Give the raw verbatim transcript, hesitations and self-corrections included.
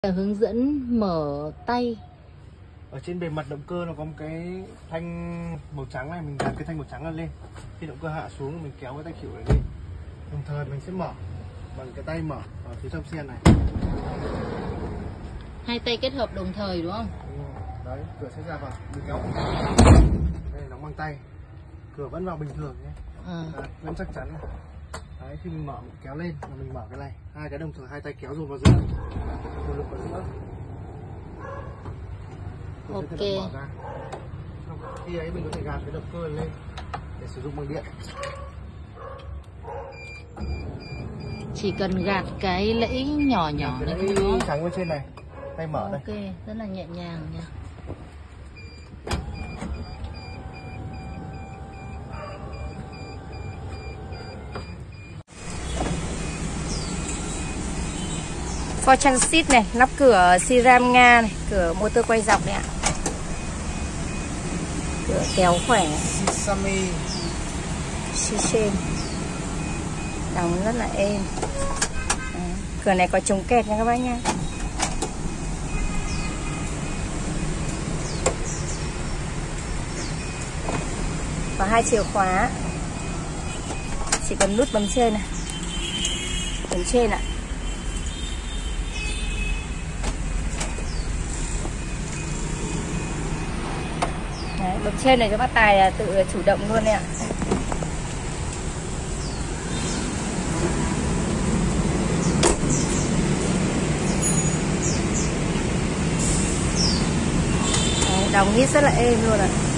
Hướng dẫn mở tay. Ở trên bề mặt động cơ nó có một cái thanh màu trắng này, mình gạt cái thanh màu trắng này lên. Khi động cơ hạ xuống mình kéo cái tay khỉu này lên. Đồng thời mình sẽ mở bằng cái tay mở ở phía trong xe này. Hai tay kết hợp đồng thời đúng không? Đấy, cửa sẽ ra vào, mình kéo. Đây đóng bằng tay. Cửa vẫn vào bình thường nhé. À. Đấy, vẫn chắc chắn này. Đấy, khi mình mở mình kéo lên và mình mở cái này, hai cái đồng thời hai tay kéo dồn vào giữa, một lực vào giữa. Cửa ok. sẽ mở ra. Khi ấy mình có thể gạt cái động cơ lên để sử dụng bằng điện. Chỉ cần gạt cái lẫy nhỏ nhỏ cái này lẫy trắng bên trên này, tay mở ok, đây. Ok, rất là nhẹ nhàng nha. Ford Transit này, nắp cửa Siram Nga này, cửa motor quay dọc này ạ. Cửa kéo khỏe. Sisami. Sisem. Đóng rất là êm. Đấy. Cửa này có chống kẹt nha các bác nha. Có hai chìa khóa. Chỉ cần nút bấm trên này. Bấm trên ạ. Đấy, bấm trên này cho bác Tài tự chủ động luôn đấy ạ. Đấy, đóng nít rất là êm luôn ạ.